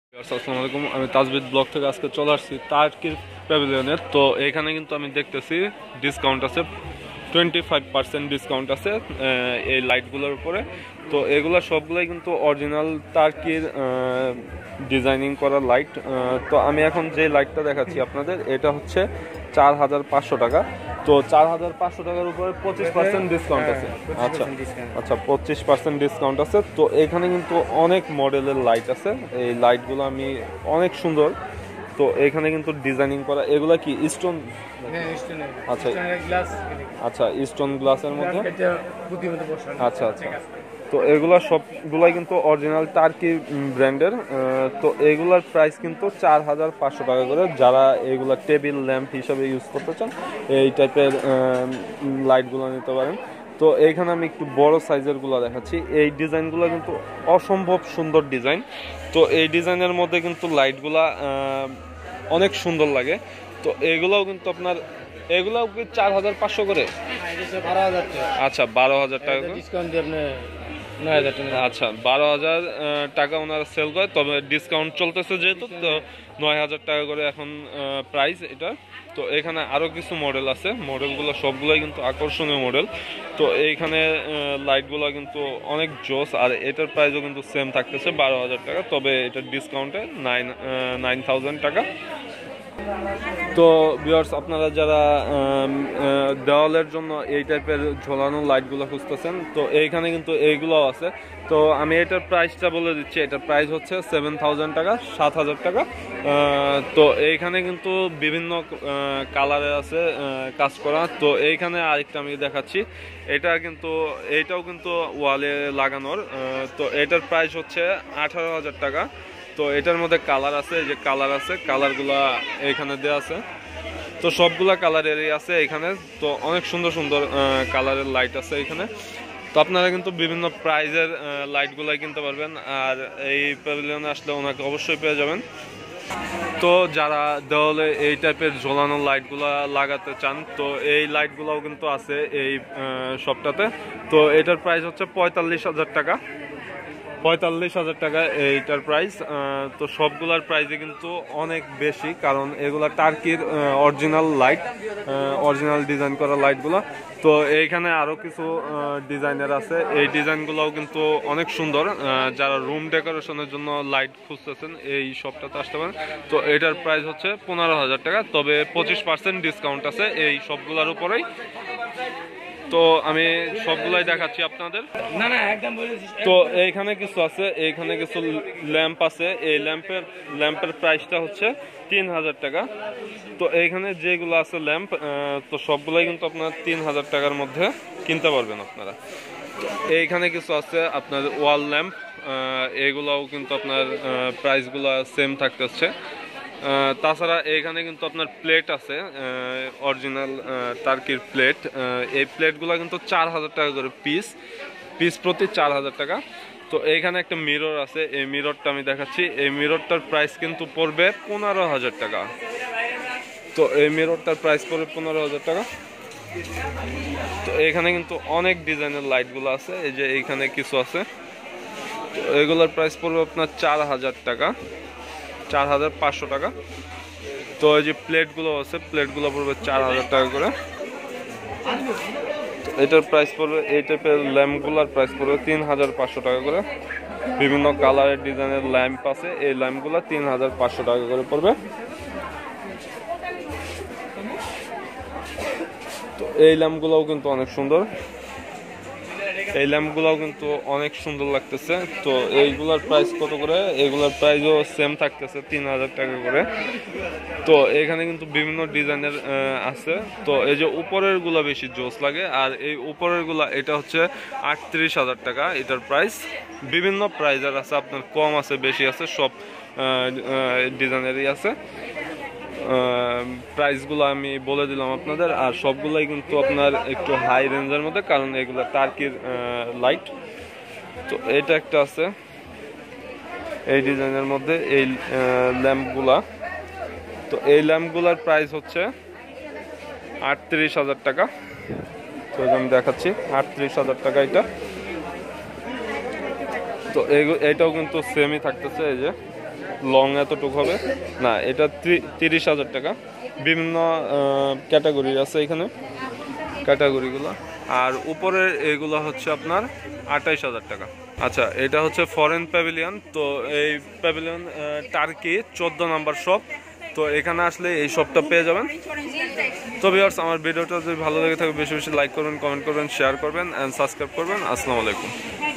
আসসালামু আলাইকুম, আমি তাজবিদ ব্লগ থেকে আজকে চলে আসছি টার্কির প্যাভিলিয়নে। তো এখানে কিন্তু আমি দেখতেছি ডিসকাউন্ট আছে, 25% ডিসকাউন্ট আছে এই লাইটগুলোর উপরে। তো এগুলো সবগুলোই কিন্তু অরিজিনাল টার্কির ডিজাইনিং করা লাইট। তো আমি এখন যে লাইটটা দেখাচ্ছি আপনাদের, এটা হচ্ছে 4,500 টাকা। তো 4,500 টাকার উপরে 25% ডিসকাউন্ট আছে। আচ্ছা আচ্ছা, 25% ডিসকাউন্ট আছে। তো এখানে কিন্তু অনেক মডেলের লাইট আছে, এই লাইটগুলো আমি অনেক সুন্দর। তো এখানে কিন্তু ডিজাইনিং করা, এগুলা কি স্টোন? আচ্ছা আচ্ছা, স্টোন গ্লাসের মধ্যে। আচ্ছা আচ্ছা, তো এগুলা সবগুলাই কিন্তু অরিজিনাল টার্কি ব্র্যান্ডের। তো এগুলার প্রাইস কিন্তু 4,500 টাকা করে। যারা এগুলা টেবিল ল্যাম্প হিসাবে ইউজ করতে চান, এই টাইপের লাইটগুলো নিতে পারেন। তো এইখানে আমি একটু বড় সাইজের গুলো দেখাচ্ছি। এই ডিজাইনগুলো কিন্তু অসম্ভব সুন্দর ডিজাইন। তো এই ডিজাইনের মধ্যে কিন্তু লাইটগুলা অনেক সুন্দর লাগে। তো এগুলাও কিন্তু আপনার, এগুলাও কি 4,500 করে? আচ্ছা, 12,000 টাকা করে। আচ্ছা, 12,000 টাকা ওনারা সেল করে, তবে ডিসকাউন্ট চলতেছে যেহেতু, তো 9,000 টাকা করে এখন প্রাইস এটা। তো এখানে আরও কিছু মডেল আছে, মডেলগুলো সবগুলোই কিন্তু আকর্ষণীয় মডেল। তো এইখানে লাইটগুলো কিন্তু অনেক জোস, আর এটার প্রাইসও কিন্তু সেম থাকতেছে 12,000 টাকা, তবে এটার ডিসকাউন্টে 9,000 টাকা। তো ভিউয়ার্স, আপনারা যারা দেওয়ালের জন্য এই টাইপের ঝোলানো লাইটগুলো খুঁজতেছেন, তো এইখানে কিন্তু এইগুলোও আছে। তো আমি এটার প্রাইসটা বলে দিচ্ছি, এটার প্রাইস হচ্ছে 7,000 টাকা, 7,000 টাকা। তো এইখানে কিন্তু বিভিন্ন কালারের আছে কাজ করা। তো এইখানে আরেকটা আমি দেখাচ্ছি, এইটাও কিন্তু ওয়ালে লাগানোর। তো এটার প্রাইস হচ্ছে 18,000 টাকা। তো এটার মধ্যে কালার আছে, এই যে কালার আছে, কালারগুলা এখানে দেওয়া আছে। তো সবগুলা কালারেরই আছে এখানে। তো অনেক সুন্দর সুন্দর কালারের লাইট আছে এখানে। তো আপনারা কিন্তু বিভিন্ন প্রাইজের লাইটগুলাই কিনতে পারবেন, আর এই প্যাভিলিয়নে আসলে ওনাকে অবশ্যই পেয়ে যাবেন। তো যারা দেওয়ালে এই টাইপের ঝোলানো লাইটগুলা লাগাতে চান, তো এই লাইটগুলাও কিন্তু আছে এই শপটাতে। তো এটার প্রাইস হচ্ছে 45,000 টাকা। 45,000 টাকা এইটার প্রাইস। তো সবগুলার প্রাইসে কিন্তু অনেক বেশি, কারণ এগুলা টার্কির অরিজিনাল লাইট, অরিজিনাল ডিজাইন করা লাইটগুলো। তো এইখানে আরও কিছু ডিজাইনের আছে, এই ডিজাইনগুলোও কিন্তু অনেক সুন্দর। যারা রুম ডেকোরেশনের জন্য লাইট খুঁজতেছেন, এই শপটাতে আসতে পারেন। তো এটার প্রাইস হচ্ছে 15,000 টাকা, তবে 25% ডিসকাউন্ট আছে এই সবগুলোর উপরেই। তো আমি সবগুলাই দেখাচ্ছি আপনাদের। তো এইখানে কিছু আছে, এইখানে কিছু ল্যাম্প আছে। এই ল্যাম্পের প্রাইসটা হচ্ছে 3,000 টাকা। তো এইখানে যেগুলো আছে ল্যাম্প, তো সবগুলাই কিন্তু আপনার 3,000 টাকার মধ্যে কিনতে পারবেন আপনারা। এইখানে কিছু আছে আপনার ওয়াল ল্যাম্প, এগুলাও কিন্তু আপনার প্রাইসগুলো সেম থাকতেছে। তাছাড়া এখানে কিন্তু আপনার প্লেট আছে, অরিজিনাল টার্কির প্লেট। এই প্লেটগুলো কিন্তু 4,000 টাকা করে পিস প্রতি 4,000 টাকা। তো এইখানে একটা মিরর আছে, এই মিররটা আমি দেখাচ্ছি। এই মিররটার প্রাইস কিন্তু পড়বে 15,000 টাকা। তো এই মিররটার প্রাইস পড়বে 15,000 টাকা। তো এখানে কিন্তু অনেক ডিজাইনের লাইটগুলো আছে, এই যে এইখানে কিছু আছে। তো এগুলোর প্রাইস পড়বে আপনার 4,000 টাকা, 4,500 টাকা। তো এই যে প্লেটগুলো আছে, প্লেটগুলো পড়বে 4,000 টাকা করে। তো এটার প্রাইস পড়বে, এই টাইপের ল্যাম্পগুলোর প্রাইস পড়বে 3,500 টাকা করে। বিভিন্ন কালারের ডিজাইনের ল্যাম্প আছে, এই ল্যাম্পগুলো 3,500 টাকা করে পড়বে। তো এই ল্যাম্পগুলোও কিন্তু অনেক সুন্দর, এই ল্যাম্পগুলোও কিন্তু অনেক সুন্দর লাগতেছে। তো এইগুলার প্রাইস কত করে? এইগুলার প্রাইসও সেম থাকতেছে 3,000 টাকা করে। তো এখানে কিন্তু বিভিন্ন ডিজাইনের আছে। তো এই যে উপরের গুলা বেশি জোস লাগে, আর এই উপরের গুলা এটা হচ্ছে 38,000 টাকা এটার প্রাইস। বিভিন্ন প্রাইজের আছে, আপনার কম আছে বেশি আছে, সব ডিজাইনেরই আছে। প্রাইসগুলো আমি বলে দিলাম আপনাদের, আর সবগুলাই কিন্তু আপনার একটু হাই রেঞ্জের মধ্যে, কারণ এগুলো টার্কির লাইট। তো এটা একটা আছে এই ডিজাইনের মধ্যে, এই ল্যাম্পগুলা। তো এই ল্যাম্পগুলার প্রাইস হচ্ছে 38,000 টাকা। তো আমি দেখাচ্ছি 38,000 টাকা এটা। তো এটাও কিন্তু সেমই থাকতেছে, এই যে লং এতটুকু হবে না, এটা 30,000 টাকা। বিভিন্ন ক্যাটাগরি আছে এখানে, ক্যাটাগরিগুলো। আর উপরের এগুলো হচ্ছে আপনার 28,000 টাকা। আচ্ছা, এটা হচ্ছে ফরেন প্যাভিলিয়ন। তো এই প্যাভিলিয়ন টার্কি 14 নাম্বার শপ। তো এখানে আসলে এই শপটা পেয়ে যাবেন। তো ভিউয়ার্স, আমার ভিডিওটা যদি ভালো লেগে থাকে বেশি বেশি লাইক করবেন, কমেন্ট করবেন, শেয়ার করবেন অ্যান্ড সাবস্ক্রাইব করবেন। আসসালামু আলাইকুম।